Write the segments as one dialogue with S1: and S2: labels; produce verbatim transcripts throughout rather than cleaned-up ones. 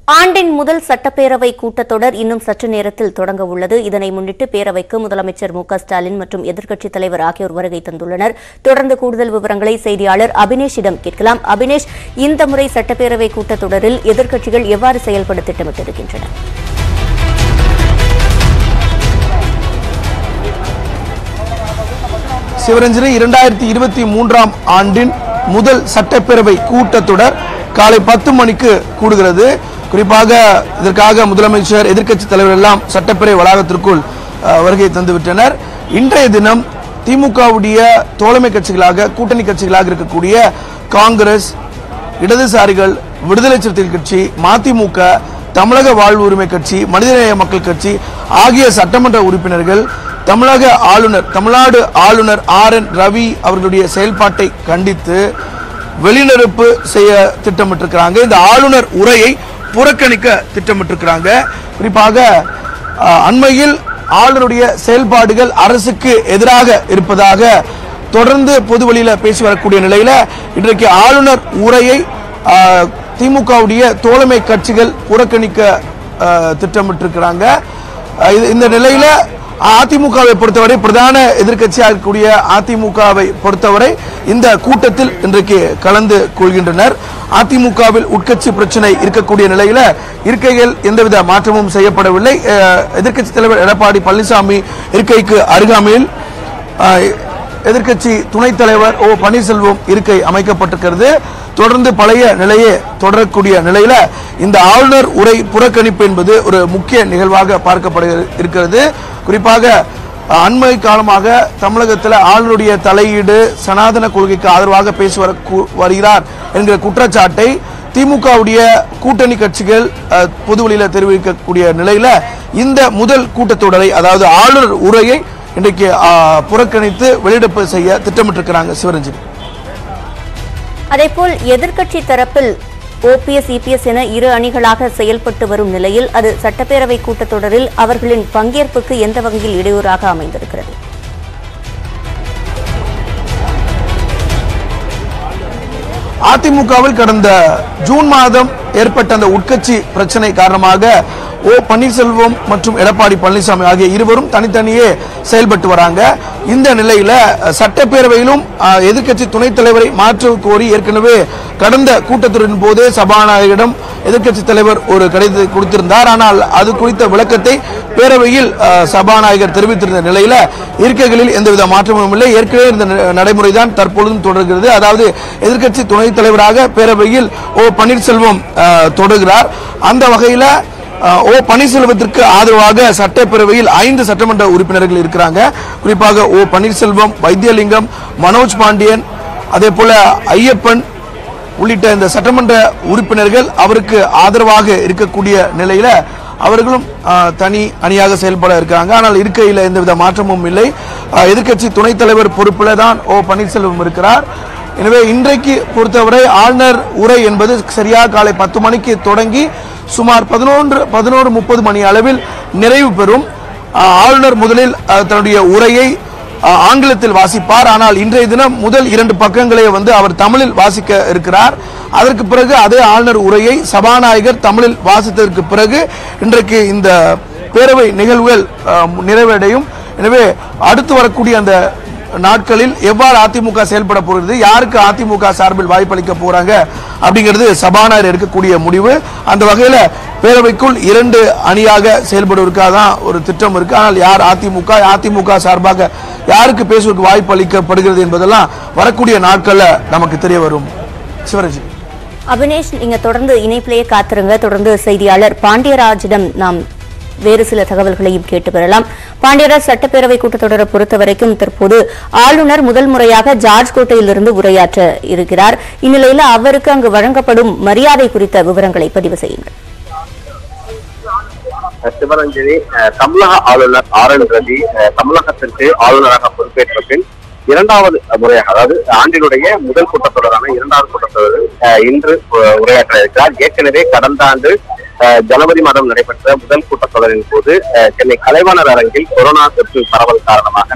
S1: ஆண்டின் முதல் சட்டப்பேரவை கூட்டத்தொடர் இன்னும் சற்று நேரத்தில் தொடங்க உள்ளது. இதனை முன்னிட்டு பேரவைக்கு முதலமைச்சர் மு க ஸ்டாலின் மற்றும் எதிர்க்கட்சித் தலைவர் ஆகியோர் வருகை தந்துள்ளனர். தொடர்ந்து கூடுதல் விவரங்களை செய்தியாளர் அபினேஷிடம் கேட்கலாம். அபினேஷ், இந்த முறை சட்டப்பேரவை கூட்டத்தொடரில் எதிர்க்கட்சிகள் எவ்வாறு செயல்பட திட்டமிட்டிருக்கின்றன?
S2: சிவரஞ்சனி, இரண்டாயிரத்தி இருபத்தி மூன்றாம் ஆண்டின் முதல் சட்டப்பேரவை கூட்டத்தொடர் காலை பத்து மணிக்கு கூடுகிறது. குறிப்பாக இதற்காக முதலமைச்சர், எதிர்க்கட்சித் தலைவர் எல்லாம் சட்டப்பேரவை வளாகத்திற்குள் வருகை தந்துவிட்டனர். இன்றைய தினம் திமுகவுடைய தோழமை கட்சிகளாக, கூட்டணி கட்சிகளாக இருக்கக்கூடிய காங்கிரஸ், இடதுசாரிகள், விடுதலை சிறுத்தைகள் கட்சி, மதிமுக, தமிழக வாழ்வு உரிமை கட்சி, மனிதநேய மக்கள் கட்சி ஆகிய சட்டமன்ற உறுப்பினர்கள் தமிழக ஆளுநர் தமிழ்நாடு ஆளுநர் ஆர் என் ரவி அவர்களுடைய செயல்பாட்டை கண்டித்து வெளிநடப்பு செய்ய திட்டமிட்டிருக்கிறாங்க. இந்த ஆளுநர் உரையை புறக்கணிக்க திட்டமிட்டிருக்கிறாங்க. குறிப்பாக அண்மையில் ஆளுநருடைய செயல்பாடுகள் அரசுக்கு எதிராக இருப்பதாக தொடர்ந்து பொது வெளியில பேசி வரக்கூடிய நிலையில இன்றைக்கு ஆளுநர் உரையை திமுகவுடைய தோழமை கட்சிகள் புறக்கணிக்க திட்டமிட்டிருக்கிறாங்க. இந்த நிலையில அதிமுகவை பொறுத்தவரை, பிரதான எதிர்க்கட்சியாக இருக்கக்கூடிய அதிமுகவை பொறுத்தவரை இந்த கூட்டத்தில் இன்றைக்கு கலந்து கொள்கின்றனர். அதிமுகவில் உட்கட்சி பிரச்சனை இருக்கக்கூடிய நிலையில இருக்கைகள் எந்தவித மாற்றமும் செய்யப்படவில்லை. எதிர்க்கட்சி தலைவர் எடப்பாடி பழனிசாமி இருக்கைக்கு அருகாமையில் எதிர்க்கட்சி துணைத் தலைவர் ஓ பன்னீர்செல்வம் இருக்கை அமைக்கப்பட்டிருக்கிறது. தொடர்ந்து பழைய நிலையே தொடரக்கூடிய நிலையில இந்த ஆளுநர் உரை புறக்கணிப்பு என்பது ஒரு முக்கிய நிகழ்வாக பார்க்கப்பட இருக்கிறது. குறிப்பாக அண்மை காலமாக தமிழகத்தில் ஆளுநருடைய தலையீடு, சனாதன கொள்கைக்கு ஆதரவாக பேசி வருகிறார் என்கிற குற்றச்சாட்டை திமுகவுடைய கூட்டணி கட்சிகள் பொதுவெளியில தெரிவிக்கக்கூடிய நிலையில இந்த முதல் கூட்டத்தொடரை, அதாவது ஆளுநர் உரையை இன்றைக்கு புறக்கணித்து வெளியிடப்பு செய்ய திட்டமிட்டிருக்கிறாங்க. சிவரஞ்சனி,
S1: அதேபோல் எதிர்க்கட்சி தரப்பில் ஓபிஎஸ், இபிஎஸ் என இரு அணிகளாக செயல்பட்டு வரும் நிலையில் அது சட்டப்பேரவை கூட்டத்தொடரில் அவர்களின் பங்கேற்புக்கு எந்த வகையில் இடையூறாக அமைந்திருக்கிறது?
S2: அதிமுகவில் கடந்த ஜூன் மாதம் ஏற்பட்ட அந்த உட்கட்சி பிரச்சனை காரணமாக ஓ பன்னீர்செல்வம் மற்றும் எடப்பாடி பழனிசாமி ஆகிய இருவரும் தனித்தனியே செயல்பட்டு வராங்க. இந்த நிலையில சட்டப்பேரவையிலும் எதிர்க்கட்சி துணைத் தலைவரை மாற்ற கோரி ஏற்கனவே கடந்த கூட்டத்தொடரின் போதே சபாநாயகரிடம் எதிர்க்கட்சி தலைவர் ஒரு கடிதத்தை கொடுத்திருந்தார். ஆனால் அது குறித்த விளக்கத்தை பேரவையில் சபாநாயகர் தெரிவித்திருந்த நிலையில இருக்கைகளில் எந்தவித மாற்றமும் இல்லை. ஏற்கனவே இந்த நடைமுறைதான் தற்பொழுதும் தொடர்கிறது. அதாவது எதிர்க்கட்சி துணைத் தலைவராக பேரவையில் ஓ பன்னீர்செல்வம் தொடர்கிறார். அந்த வகையில ஓ பன்னீர்செல்வத்திற்கு ஆதரவாக சட்டப்பேரவையில் ஐந்து சட்டமன்ற உறுப்பினர்கள் இருக்கிறாங்க. குறிப்பாக ஓ பன்னீர்செல்வம், வைத்தியலிங்கம், மனோஜ் பாண்டியன், அதே போல ஐயப்பன் உள்ளிட்ட இந்த சட்டமன்ற உறுப்பினர்கள் அவருக்கு ஆதரவாக இருக்கக்கூடிய நிலையில அவர்களும் தனி அணியாக செயல்பட இருக்காங்க. ஆனால் இருக்கையில் எந்தவித மாற்றமும் இல்லை. எதிர்க்கட்சி துணைத் தலைவர் பொறுப்பில் தான் ஓ பன்னீர்செல்வம் இருக்கிறார். எனவே இன்றைக்கு பொறுத்தவரை ஆளுநர் உரை என்பது சரியாக காலை பத்து மணிக்கு தொடங்கி சுமார் பதினொன்று பதினோரு முப்பது மணி அளவில் நிறைவு பெறும். ஆளுநர் முதலில் தன்னுடைய உரையை ஆங்கிலத்தில் வாசிப்பார். ஆனால் இன்றைய தினம் முதல் இரண்டு பக்கங்களை வந்து அவர் தமிழில் வாசிக்க இருக்கிறார். அதற்கு பிறகு அதே ஆளுநர் உரையை சபாநாயகர் தமிழில் வாசித்ததற்கு பிறகு இன்றைக்கு இந்த பேரவை நிகழ்வுகள் நிறைவடையும். எனவே அடுத்து வரக்கூடிய அந்த நாட்களில் எவ்வாறு அதிமுக செயல்பட போகிறது, யாருக்கு அதிமுக சார்பில் வாய்ப்பளிக்க போறாங்க அப்படிங்கிறது சபாநாயகர் எடுக்கக்கூடிய முடிவு. அந்த வகையில பேரவைக்குள் இரண்டு அணியாக செயல்படுவதற்காக தான் ஒரு திட்டம் இருக்கு. ஆனால் யார் அதிமுக, அதிமுக சார்பாக யாருக்கு பேசுவதற்கு வாய்ப்பு அளிக்கப்படுகிறது என்பதெல்லாம் வரக்கூடிய நாட்கள்ல நமக்கு தெரிய வரும். சிவராஜ்,
S1: அபினேஷ், நீங்க தொடர்ந்து இணைப்பிலேயே காத்திருங்க. தொடர்ந்து செய்தியாளர் பாண்டியராஜிடம் நாம் வேறு சில தகவல்களையும் கேட்டு பெறலாம். பாண்டியராஜ், சட்டப்பேரவை கூட்டத்தொடரை பொறுத்தவரைக்கும் தற்போது ஆளுநர் முதல் முறையாக ஜார்ஜ் கோட்டையிலிருந்து உரையாற்ற இருக்கிறார். இந்நிலையில் அவருக்கு அங்கு வழங்கப்படும் மரியாதை குறித்த விவரங்களை பதிவு செய்யுங்கள்.
S3: சிவரஞ்சனி, தமிழக ஆளுநர் ஆர் என் ரவி தமிழகத்திற்கு ஆளுநராக பொறுப்பேற்ற பின் இரண்டாவது முறையாக, அதாவது ஆண்டினுடைய முதல் கூட்டத்தொடரான இரண்டாவது கூட்டத்தொடரில் இன்று உரையாற்ற இருக்கிறார். ஏற்கனவே கடந்த ஆண்டு ஜனவரி மாதம் நடைபெற்ற முதல் கூட்டத்தொடரின் போது சென்னை கலைவாணர் அரங்கில் கொரோனா தொற்று பரவல் காரணமாக நடைபெற்றது.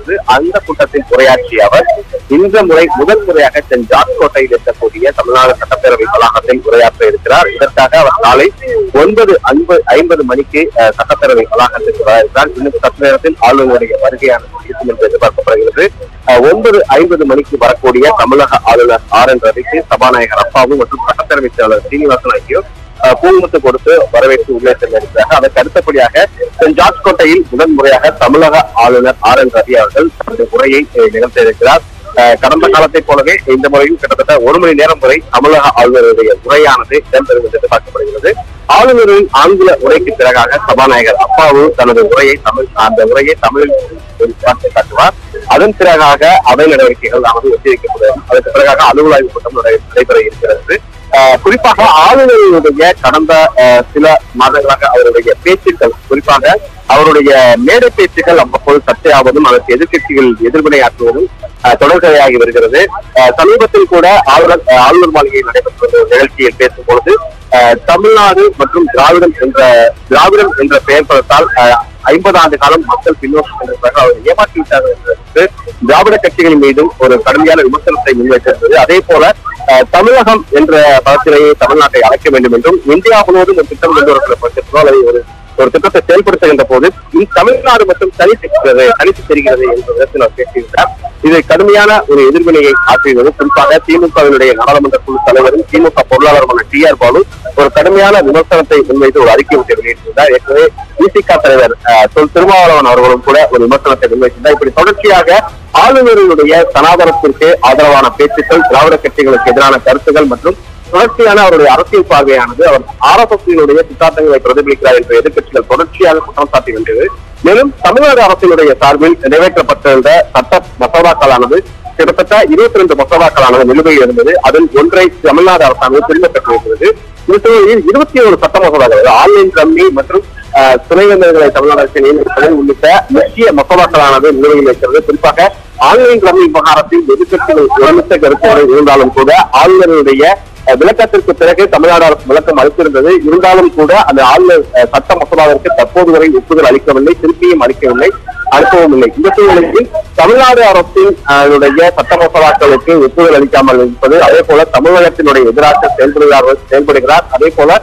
S3: நடைபெற்றது. அந்த கூட்டத்தில் உரையாற்றிய அவர் இந்த முறை முதல் முறையாக சென்ட் ஜார்ஜ் கோட்டையில் இருக்கக்கூடிய தமிழ்நாடு சட்டப்பேரவை வளாகத்தில் உரையாற்ற இருக்கிறார். இதற்காக அவர் காலை ஒன்பது ஐம்பது மணிக்கு சட்டப்பேரவை வளாகத்திற்கு வர இருக்கிறார். இன்னும் சற்று நேரத்தில் ஆளுநருடைய வருகையானது இருக்கும் என்று எதிர்பார்க்கப்படுகிறது. ஒன்பது ஐம்பது மணிக்கு வரக்கூடிய தமிழக ஆளுநர் ஆர் என் ரவிக்கு சபாநாயகர் அப்பாவு மற்றும் சட்டப்பேரவைச் செயலாளர் சீனிவாசன் ஆகியோர் பூமுத்து கொடுத்து வரவேற்று உள்ளே சென்றிருக்கிறார்கள். அதற்கு அடுத்தபடியாக சென்ட் ஜார்ஜ் கோட்டையில் முதன் முறையாக தமிழக ஆளுநர் ஆர் என் ரவி அவர்கள் தனது உரையை நிகழ்த்த இருக்கிறார். கடந்த காலத்தை போலவே இந்த முறையும் கிட்டத்தட்ட ஒரு மணி நேரம் வரை தமிழக ஆளுநருடைய உரையானது இடம்பெறும் என்று எதிர்பார்க்கப்படுகிறது. ஆளுநரின் ஆங்கில உரைக்கு பிறகாக சபாநாயகர் அப்பாவு தனது உரையை தமிழ் அந்த உரையை தமிழில் காட்டுவார். அதன் பிறகாக அவை நடவடிக்கைகள் ஆனது ஒத்திவைக்கப்படும். அதற்கு பிறகாக அலுவலாய்வு கூட்டம் நடைபெற இருக்கிறது. குறிப்பாக ஆளுநருடைய கடந்த சில மாதங்களாக அவருடைய பேச்சுக்கள், குறிப்பாக அவருடைய மேடை பேச்சுக்கள் அவ்வப்போது சர்ச்சையாவதும் அதற்கு எதிர்கட்சிகள் எதிர்வினையாற்றுவதும் தொடர்கதையாகி வருகிறது. சமீபத்தில் கூட ஆளுநர் ஆளுநர் மாளிகையில் நடைபெற்ற நிகழ்ச்சியில் பேசும் பொழுது தமிழ்நாடு மற்றும் திராவிடம் என்ற திராவிடம் என்ற பெயர் பதத்தால் ஐம்பது ஆண்டு காலம் மக்கள் பின்னோக்கி சென்றிருப்பார்கள், அவர் ஏமாற்றிவிட்டார்கள் என்று திராவிட கட்சிகளின் மீதும் ஒரு கடுமையான விமர்சனத்தை முன்வைத்திருந்தது. அதே போல தமிழகம் என்ற பதத்திலேயே தமிழ்நாட்டை அழைக்க வேண்டும் என்றும் இந்தியா முழுவதும் ஒரு திட்டம் கொண்டு வரப்பட்டிருக்கிறோம் அல்லது ஒரு ஒரு திட்டத்தை செயல்படுத்துகின்ற போது தமிழ்நாடு மட்டும் தனித்திருக்கிறது தனித்து தெரிகிறது என்ற விதத்தில் அவர் பேசியிருந்தார். இது கடுமையான ஒரு எதிர்வினையை ஆற்றியது. குறிப்பாக திமுகவினுடைய நாடாளுமன்ற குழு தலைவரும் திமுக பொருளாளருமான டி ஆர் பாலு ஒரு கடுமையான விமர்சனத்தை முன்வைத்து ஒரு அறிக்கை ஒன்றை வெளியிட்டிருந்தார். ஏற்கனவே விசிக தலைவர் தொல் திருமாவளவன் அவர்களும் கூட ஒரு விமர்சனத்தை முன்வைத்திருந்தார். இப்படி தொடர்ச்சியாக ஆளுநர்களுடைய சனாதனத்திற்கு ஆதரவான பேச்சுக்கள், திராவிட கட்சிகளுக்கு எதிரான கருத்துக்கள் மற்றும் தொடர்ச்சியான அவருடைய அரசியல் பார்வையானது அவர் ஆர் எஸ் எஸ் சித்தாந்தங்களை பிரதிபலிக்கிறார் என்று எதிர்கட்சிகள் தொடர்ச்சியாக குற்றம் சாட்டி வந்தது. மேலும் தமிழ்நாடு அரசினுடைய சார்பில் நிறைவேற்றப்பட்டிருந்த சட்ட மசோதாக்களானது கிட்டத்தட்ட இருபத்தி ரெண்டு மசோதாக்களானது நிலுவையில் இருந்தது. அதில் ஒன்றை தமிழ்நாடு அரசாங்கம் திரும்ப பெற்றிருக்கிறது. இந்த சூழலில் இருபத்தி ஏழு சட்ட மசோதாக்கள், ஆன்லைன் ரம்மி மற்றும் துணைவேந்தர்களை தமிழ்நாடு அரசு நியமிப்பது உள்ளிட்ட முக்கிய மசோதாக்களானது நிலுவையில் இருக்கிறது. குறிப்பாக ஆன்லைன் ரம்மி விவகாரத்தில் எதிர்கட்சிகள் ஒருமித்த கருத்துகள் இருந்தாலும் கூட ஆளுநருடைய விளக்கத்திற்கு பிறகு தமிழ்நாடு அரசு விளக்கம் அளித்திருந்தது. இருந்தாலும் கூட அந்த ஆளுநர் சட்ட மசோதாவிற்கு தற்போது வரை ஒப்புதல் அளிக்கவில்லை, திருப்பியும் அளிக்கவில்லை, அளிக்கவும் இல்லை. இந்த சூழ்நிலையில் தமிழ்நாடு அரசின் சட்ட மசோதாக்களுக்கு ஒப்புதல் அளிக்காமல் இருப்பது, அதே போல தமிழகத்தினுடைய எதிராக செயல்படுகிறார்கள் செயல்படுகிறார் அதே போல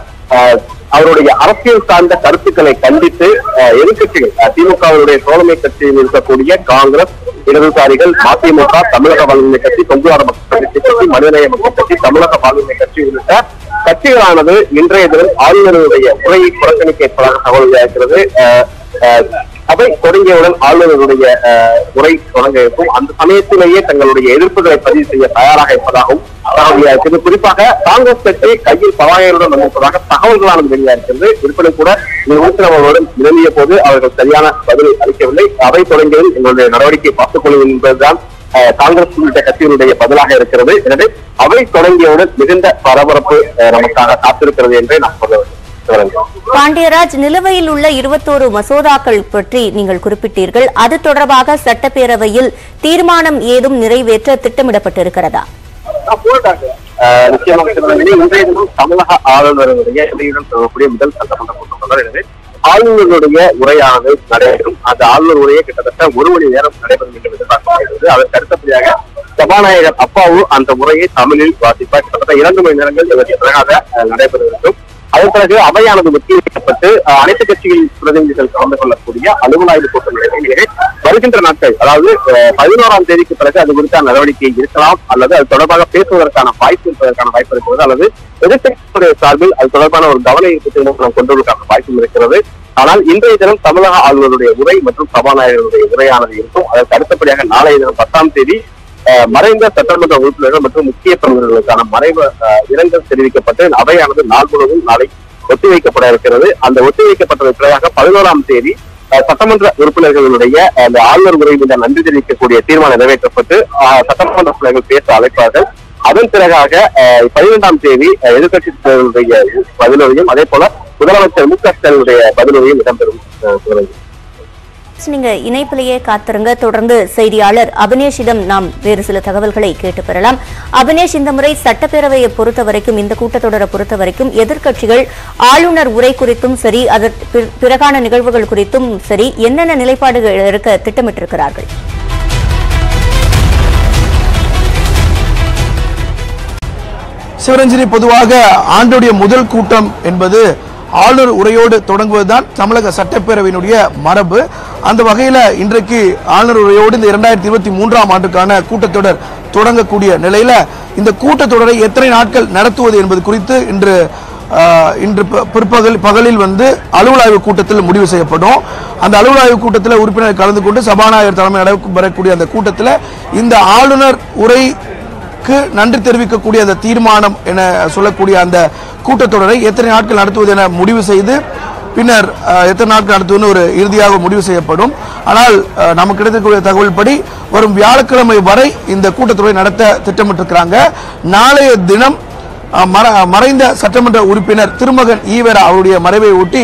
S3: அவருடைய அரசியல் சார்ந்த கருத்துக்களை கண்டித்து எதிர்கட்சிகள் திமுகவினுடைய தோழமை கட்சியில் இருக்கக்கூடிய காங்கிரஸ், இடதுசாரிகள், மதிமுக, தமிழக வாழ்வுரிமை கட்சி, கொங்குவார மக்கள் கட்சி, மனிதநேய மக்கள் கட்சி, தமிழக வாழ்வுரிமை கட்சி உள்ளிட்ட கட்சிகளானது இன்றைய தினம் ஆளுநருடைய உரையை புறக்கணிக்க இருப்பதாக தகவல் இருக்கிறது. அவை தொடங்கியவுடன் ஆளுநருடைய உரை தொடங்க இருக்கும். அந்த சமயத்திலேயே தங்களுடைய எதிர்ப்புகளை பதிவு செய்ய தயாராக இருப்பதாகவும் தகவல். குறிப்பாக காங்கிரஸ் கட்சி கையில் பவாயருடன் வந்திருப்பதாக தகவல்களானது வெளியாகிறது. இருப்பினும் கூட அவர்களுடன் நிலவிய போது அவர்கள் சரியான பதிலை அளிக்கவில்லை. அவை தொடங்கியதில் எங்களுடைய நடவடிக்கை பார்த்துக் கொள்வது என்பதுதான் காங்கிரஸ் உள்ளிட்ட கட்சிகளுடைய பதிலாக இருக்கிறது. எனவே அவை தொடங்கியவுடன் மிகுந்த பரபரப்பு நமக்காக காத்திருக்கிறது என்றே நான் சொல்ல வேண்டும்.
S1: பாண்டியராஜ், நிலுவையில் உள்ள இருபத்தோரு மசோதாக்கள் பற்றி நீங்கள் குறிப்பிட்டீர்கள். அது தொடர்பாக சட்டப்பேரவையில் தீர்மானம் ஏதும் நிறைவேற்ற திட்டமிடப்பட்டிருக்கிறதா?
S3: நிச்சயமாக இன்றைய தினம் தமிழக ஆளுநருடைய சொல்லக்கூடிய முதல் சட்டமன்ற கூட்டம். எனவே ஆளுநருடைய உரையானது நடைபெறும். அந்த ஆளுநர் உரையை கிட்டத்தட்ட ஒரு மணி நேரம் நடைபெறும் என்று எதிர்பார்க்கப்படுகிறது. அதற்கு அடுத்தபடியாக சபாநாயகர் அப்பாவு அந்த உரையை தமிழில் வாசிப்பார். கிட்டத்தட்ட இரண்டு மணி நேரங்கள் இதற்கு பிறகாக நடைபெற வேண்டும். அதன் பிறகு அவையானது ஒத்திவைக்கப்பட்டு அனைத்து கட்சிகளின் பிரதிநிதிகள் கலந்து கொள்ளக்கூடிய அலுவலாய்வு கூட்டம் நடைபெறுகிறது. வருகின்ற நாட்கள், அதாவது பதினோராம் தேதிக்கு பிறகு அது குறித்த நடவடிக்கை இருக்கலாம் அல்லது அது தொடர்பாக பேசுவதற்கான வாய்ப்பு இருப்பதற்கான வாய்ப்பு இருக்கிறது அல்லது எதிர்கட்சியுடைய சார்பில் அது தொடர்பான ஒரு கவன ஈர்ப்பு தீர்மானம் கொண்டு வருவதற்கான வாய்ப்பும் இருக்கிறது. ஆனால் இன்றைய தினம் தமிழக ஆளுநருடைய உரை மற்றும் சபாநாயகருடைய உரையானது இருக்கும். அதற்கு அடுத்தபடியாக நாளைய தினம் பத்தாம் தேதி மறைந்த சட்டமன்ற உறுப்பினர்கள் மற்றும் முக்கிய பிரமுகர்களுக்கான மறைவு இரங்கல் தெரிவிக்கப்பட்டு அவையானது நாள் முழுவதும் நாளை ஒத்திவைக்கப்பட இருக்கிறது. அந்த ஒத்திவைக்கப்பட்டதற்கு பிறகாக பதினோராம் தேதி சட்டமன்ற உறுப்பினர்களுடைய அந்த ஆளுநர் உரை மீது நன்றி தெரிவிக்கக்கூடிய தீர்மானம் நிறைவேற்றப்பட்டு சட்டமன்ற உறுப்பினர்கள் பேச அழைப்பார்கள். அதன் பிறகாக பதினைந்தாம் தேதி எதிர்கட்சியினுடைய பதிலுரையும் அதே போல முதலமைச்சர் மு க ஸ்டாலினுடைய பதிலுரையும் இடம்பெறும்.
S1: நீங்க இணைப்பிலேயே காத்திருங்க. தொடர்ந்து செய்தியாளர் அபினேஷிடம் நாம் வேறு சில தகவல்களை கேட்டு பெறலாம். அபினேஷ், இந்த முறை சட்டப்பேரவையை பொறுத்த வரைக்கும், இந்த கூட்டத்தொடரை பொறுத்த வரைக்கும் எதிர்க்கட்சிகள் ஆளுநர் உரை குறித்தும் சரி, அதற்கு பிறகான நிகழ்வுகள் குறித்தும் சரி, என்னென்ன நிலைப்பாடுகள் இருக்க திட்டமிட்டிருக்கிறார்கள்?
S2: சிவரஞ்சனி, பொதுவாக ஆண்டுடைய முதல் கூட்டம் என்பது ஆளுநர் உரையோடு தொடங்குவதுதான் தமிழக சட்டப்பேரவையினுடைய மரபு. அந்த வகையில் இன்றைக்கு ஆளுநர் உரையோடு இந்த இரண்டாயிரத்தி இருபத்தி மூன்றாம் ஆண்டுக்கான கூட்டத்தொடர் தொடங்கக்கூடிய நிலையில இந்த கூட்டத்தொடரை எத்தனை நாட்கள் நடத்துவது என்பது குறித்து இன்று இன்று பிற்பகல் பகலில் வந்து அலுவல் ஆய்வு கூட்டத்தில் முடிவு செய்யப்படும். அந்த அலுவல் ஆய்வு கூட்டத்தில் உறுப்பினர் கலந்து கொண்டு சபாநாயகர் தலைமை நடைபெறக்கூடிய அந்த கூட்டத்தில் இந்த ஆளுநர் உரைக்கு நன்றி தெரிவிக்கக்கூடிய அந்த தீர்மானம் என சொல்லக்கூடிய அந்த கூட்டத்தொடரை எத்தனை நாட்கள் நடத்துவது என முடிவு செய்து பின்னர் எத்தனை நாட்கள் நடத்துவதுன்னு ஒரு இறுதியாக முடிவு செய்யப்படும். ஆனால் நமக்கு கிடைக்கக்கூடிய தகவல் படி வரும் வியாழக்கிழமை வரை இந்த கூட்டத்தொடரை நடத்த திட்டமிட்டிருக்கிறாங்க. நாளைய தினம் மறைந்த சட்டமன்ற உறுப்பினர் திருமகன் ஈவேரா அவருடைய மறைவை ஒட்டி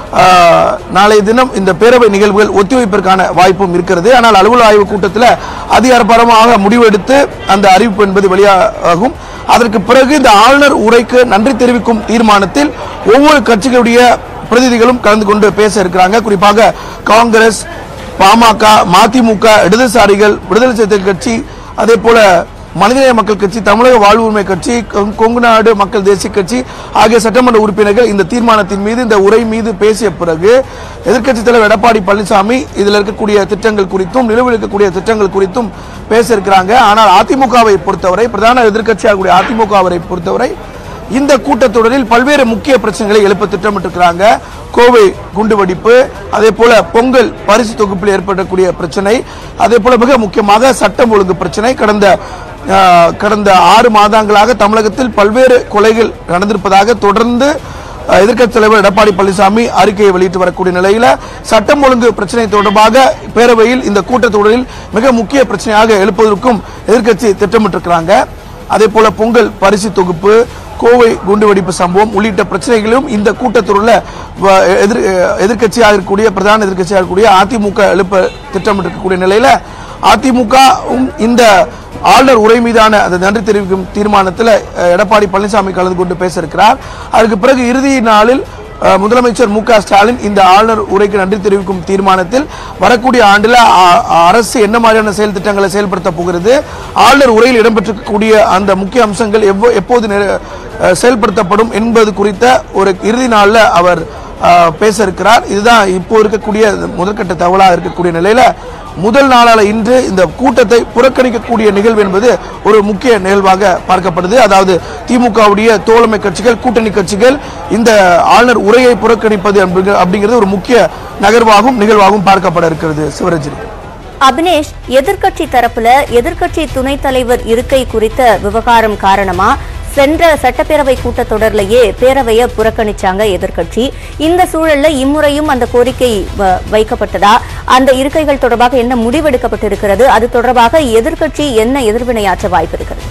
S2: நாளைய தினம் இந்த பேரவை நிகழ்வுகள் ஒத்திவைப்பிற்கான வாய்ப்பும் இருக்கிறது. ஆனால் அலுவல் ஆய்வு கூட்டத்தில் அதிகாரப்பூர்வமாக முடிவெடுத்து அந்த அறிவிப்பு என்பது வெளியாகும். அதற்கு பிறகு இந்த ஆளுநர் உரைக்கு நன்றி தெரிவிக்கும் தீர்மானத்தில் ஒவ்வொரு கட்சிகளுடைய பிரதிநிதிகளும் கலந்து கொண்டு பேச இருக்கிறாங்க. குறிப்பாக காங்கிரஸ், பாமக, மதிமுக, இடதுசாரிகள், விடுதலை சிறுத்தைகள் கட்சி, அதே போல மனிதநேய மக்கள் கட்சி, தமிழக வாழ்வு உரிமை கட்சி, கொங்குநாடு மக்கள் தேசிய கட்சி ஆகிய சட்டமன்ற உறுப்பினர்கள் இந்த தீர்மானத்தின் மீது இந்த உரை மீது பேசிய பிறகு எதிர்க்கட்சித் தலைவர் எடப்பாடி பழனிசாமி இதில் இருக்கக்கூடிய திட்டங்கள் குறித்தும் நிலுவையில் இருக்கக்கூடிய திட்டங்கள் குறித்தும் பேச இருக்கிறாங்க. ஆனால் அதிமுகவை பொறுத்தவரை, பிரதான எதிர்க்கட்சியாக அதிமுகவை பொறுத்தவரை இந்த கூட்டத்தொடரில் பல்வேறு முக்கிய பிரச்சனைகளை எழுப்ப திட்டமிட்டிருக்கிறாங்க. கோவை குண்டுவெடிப்பு, அதே போல பொங்கல் பரிசு தொகுப்பில் ஏற்படக்கூடிய பிரச்சனை, அதே போல மிக முக்கியமாக சட்டம் ஒழுங்கு பிரச்சனை. கடந்த கடந்த ஆறு மாதங்களாக தமிழகத்தில் பல்வேறு கொலைகள் நடந்திருப்பதாக தொடர்ந்து எதிர்க்கட்சித் தலைவர் எடப்பாடி பழனிசாமி அறிக்கையை வெளியிட்டு வரக்கூடிய நிலையில சட்டம் ஒழுங்கு பிரச்சனை தொடர்பாக பேரவையில் இந்த கூட்டத்தொடரில் மிக முக்கிய பிரச்சனையாக எழுப்பதற்கும் எதிர்க்கட்சி திட்டமிட்டிருக்கிறாங்க. அதே போல பொங்கல் பரிசு தொகுப்பு, கோவை குண்டுவெடிப்பு சம்பவம் உள்ளிட்ட பிரச்சனைகளும் இந்த கூட்டத்தொடரில் எதிர் எதிர்கட்சியாக இருக்கக்கூடிய பிரதான எதிர்கட்சியாக இருக்கக்கூடிய அதிமுக எழுப்ப திட்டமிட்டிருக்கக்கூடிய நிலையில அதிமுக இந்த ஆளுநர் உரை மீதான அந்த நன்றி தெரிவிக்கும் தீர்மானத்தில் எடப்பாடி பழனிசாமி கலந்து கொண்டு பேச இருக்கிறார். அதற்கு பிறகு இறுதி நாளில் முதலமைச்சர் மு க ஸ்டாலின் இந்த ஆளுநர் உரைக்கு நன்றி தெரிவிக்கும் தீர்மானத்தில் வரக்கூடிய ஆண்டில் அரசு என்ன மாதிரியான செயல் திட்டங்களை செயல்படுத்த போகிறது, ஆளுநர் உரையில் இடம்பெற்றிருக்கக்கூடிய அந்த முக்கிய அம்சங்கள் எப்போது செயல்படுத்தப்படும் என்பது குறித்த ஒரு இறுதி நாளில் அவர் பேச இருக்கிறார். இதுதான் இப்போ இருக்கக்கூடிய முதற்கட்ட தகவலாக இருக்கக்கூடிய நிலையில முதல் நாளான இன்று இந்த கூட்டத்தை புறக்கணிக்கக்கூடிய நிகழ்வு என்பது ஒரு முக்கிய நிகழ்வாக பார்க்கப்படுது. அதாவது திமுகவுடைய தோழமை கட்சிகள், கூட்டணி கட்சிகள் இந்த ஆளுநர் உரையை புறக்கணிப்பது அப்படிங்கிறது ஒரு முக்கிய நகர்வாகவும் நிகழ்வாகவும் பார்க்கப்பட இருக்கிறது. சிவரஞ்சனி,
S1: அபினேஷ், எதிர்க்கட்சி தரப்புல எதிர்க்கட்சி துணைத் தலைவர் இருக்கை குறித்த விவகாரம் காரணமா சென்ற சட்டப்பேரவை கூட்டத்தொடரிலேயே பேரவையை புறக்கணிச்சாங்க எதிர்க்கட்சி. இந்த சூழல்ல இம்முறையும் அந்த கோரிக்கை வைக்கப்பட்டதா? அந்த இருக்கைகள் தொடர்பாக என்ன முடிவெடுக்கப்பட்டிருக்கிறது? அது தொடர்பாக எதிர்க்கட்சி என்ன எதிர்வினையாற்ற வாய்ப்பு இருக்கிறது?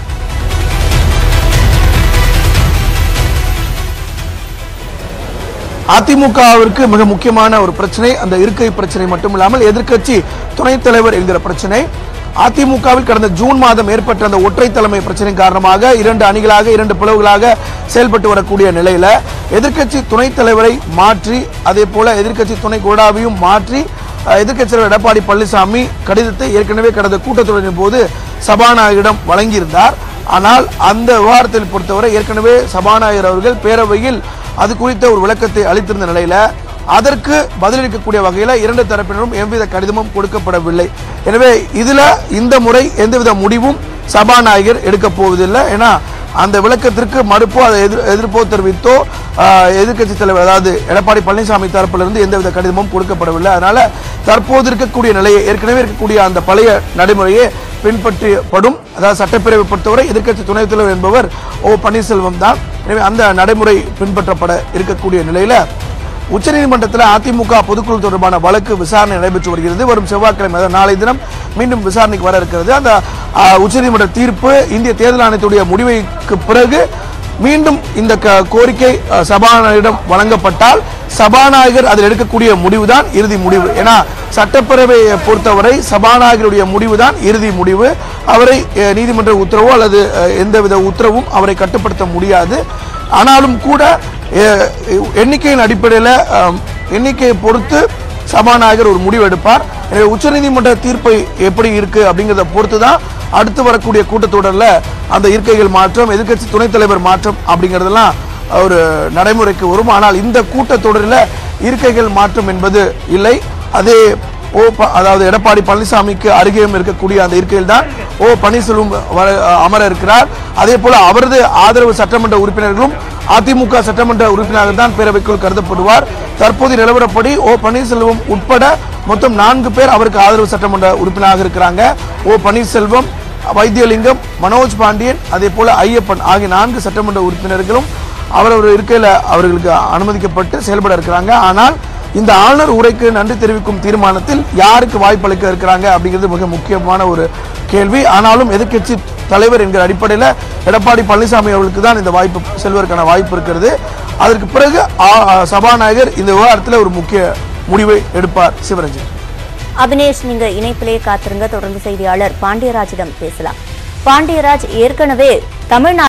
S2: அதிமுகவிற்கு மிக முக்கியமான ஒரு பிரச்சனை அந்த இருக்கை பிரச்சனை மட்டுமில்லாமல் எதிர்க்கட்சி துணைத் தலைவர் என்கிற பிரச்சனை. அதிமுகவில் கடந்த ஜூன் மாதம் ஏற்பட்ட அந்த ஒற்றை தலைமை பிரச்சனை காரணமாக இரண்டு அணிகளாக இரண்டு பிளவுகளாக செயல்பட்டு வரக்கூடிய நிலையில எதிர்க்கட்சி துணைத் தலைவரை மாற்றி, அதே போல எதிர்க்கட்சி துணை கோடாவையும் மாற்றி எதிர்க்கட்சி தலைவர் எடப்பாடி பழனிசாமி கடிதத்தை ஏற்கனவே கடந்த கூட்டத்தொடரின் போது சபாநாயகரிடம் வழங்கியிருந்தார். ஆனால் அந்த விவகாரத்தில் பொறுத்தவரை ஏற்கனவே சபாநாயகர் அவர்கள் பேரவையில் அது குறித்த ஒரு விளக்கத்தை அளித்திருந்த நிலையில அதற்கு பதிலளிக்கக்கூடிய வகையில் இரண்டு தரப்பினரும் எவ்வித கடிதமும் கொடுக்கப்படவில்லை. எனவே இதுல இந்த முறை எந்தவித முடிவும் சபாநாயகர் எடுக்க போவதில்லை. ஏன்னா அந்த விளக்கத்திற்கு மறுப்போ அதை எதிர் எதிர்ப்போ தெரிவித்தோ எதிர்க்கட்சி தலைவர் அதாவது எடப்பாடி பழனிசாமி தரப்பிலிருந்து எந்தவித கடிதமும் கொடுக்கப்படவில்லை. அதனால தற்போது இருக்கக்கூடிய நிலையை ஏற்கனவே இருக்கக்கூடிய அந்த பழைய நடைமுறையை பின்பற்றப்படும். அதாவது சட்டப்பேரவை பொறுத்தவரை எதிர்க்கட்சி துணைத் தலைவர் என்பவர் ஓ பன்னீர்செல்வம் தான். எனவே அந்த நடைமுறை பின்பற்றப்பட இருக்கக்கூடிய நிலையில உச்சநீதிமன்றத்தில் அதிமுக பொதுக்குழு தொடர்பான வழக்கு விசாரணை நடைபெற்று வருகிறது. வரும் செவ்வாய்க்கிழமை நாளை தினம் மீண்டும் விசாரணைக்கு வர இருக்கிறது. அந்த உச்சநீதிமன்ற தீர்ப்பு இந்திய தேர்தல் ஆணையத்துடைய முடிவுக்கு பிறகு மீண்டும் இந்த கோரிக்கை சபாநாயகரிடம் வழங்கப்பட்டால் சபாநாயகர் அதில் எடுக்கக்கூடிய முடிவுதான் இறுதி முடிவு. ஏன்னா சட்டப்பேரவையை பொறுத்தவரை சபாநாயகருடைய முடிவுதான் இறுதி முடிவு. அவரை நீதிமன்ற உத்தரவோ அல்லது எந்தவித உத்தரவும் அவரை கட்டுப்படுத்த முடியாது. ஆனாலும் கூட எண்ணிக்கையின் அடிப்படையில் எண்ணிக்கையை பொறுத்து சபாநாயகர் ஒரு முடிவு எடுப்பார். எனவே உச்சநீதிமன்ற தீர்ப்பை எப்படி இருக்கு அப்படிங்கிறத பொறுத்து தான் அடுத்து வரக்கூடிய கூட்டத்தொடரில் அந்த இருக்கைகள் மாற்றம், எதிர்க்கட்சி துணைத் தலைவர் மாற்றம் அப்படிங்கிறதெல்லாம் ஒரு நடைமுறைக்கு வரும். ஆனால் இந்த கூட்டத்தொடரில் இருக்கைகள் மாற்றம் என்பது இல்லை. அதே ஓ அதாவது எடப்பாடி பழனிசாமிக்கு அருகே இருக்கக்கூடிய அந்த இருக்கையில் தான் ஓ பன்னீர்செல்வம் அமர இருக்கிறார். அதே போல அவரது ஆதரவு சட்டமன்ற உறுப்பினர்களும் அதிமுக சட்டமன்ற உறுப்பினர்கள் தான் பேரவைக்குள் கருதப்படுவார். தற்போது நிலவரப்படி ஓ பன்னீர்செல்வம் உட்பட மொத்தம் நான்கு பேர் அவருக்கு ஆதரவு சட்டமன்ற உறுப்பினராக இருக்கிறாங்க. ஓ பன்னீர்செல்வம், வைத்தியலிங்கம், மனோஜ் பாண்டியன், அதே போல ஐயப்பன் ஆகிய நான்கு சட்டமன்ற உறுப்பினர்களும் அவரவர் இருக்கையில் அவர்களுக்கு அனுமதிக்கப்பட்டு செயல்பட இருக்கிறாங்க. ஆனால் இந்த ஆளுநர் உரைக்கு நன்றி தெரிவிக்கும் தீர்மானத்தில் யாருக்கு வாய்ப்பளிக்க இருக்கிறாங்க அப்படிங்கிறது மிக முக்கியமான ஒரு கேள்வி. ஆனாலும் எதிர்க்கட்சி தலைவர் என்கிற அடிப்படையில் எடப்பாடி பழனிசாமி அவர்களுக்கு தான் இந்த வாய்ப்பு செல்வதற்கான வாய்ப்பு இருக்கிறது. அதற்கு பிறகு சபாநாயகர் இந்த விவகாரத்தில் ஒரு முக்கிய முடிவை எடுப்பார். சிவரஞ்சன்.
S1: அபினேஷ், நீங்க இணைப்பிலே காத்திருங்க. தொடர்ந்து செய்தியாளர் பாண்டியராஜிடம் பேசலாம். பாண்டியராஜ், ஏற்கனவே தமிழ்நாடு